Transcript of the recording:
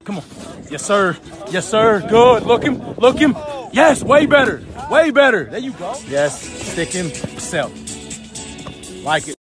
Come on. Yes, sir. Yes, sir. Good. Look him. Look him. Yes, way better. Way better. There you go. Yes, stick him. Self. Like it.